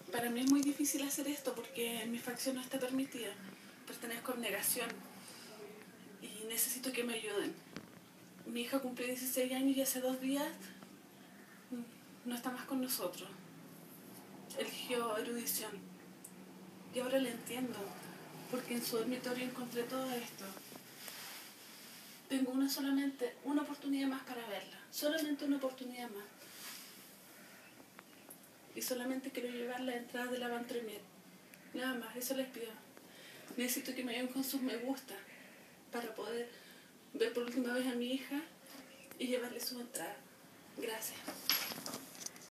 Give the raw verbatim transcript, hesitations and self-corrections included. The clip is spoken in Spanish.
Para mí es muy difícil hacer esto porque mi facción no está permitida. Pertenezco a abnegación y necesito que me ayuden. Mi hija cumplió dieciséis años y hace dos días no está más con nosotros. Eligió erudición. Y ahora le entiendo, porque en su dormitorio encontré todo esto. Tengo una solamente, una oportunidad más para verla. Solamente una oportunidad más. Y solamente quiero llevar la entrada de la Van Premier. Nada más, eso les pido. Necesito que me ayuden con sus me gusta para poder ver por última vez a mi hija y llevarle su entrada. Gracias.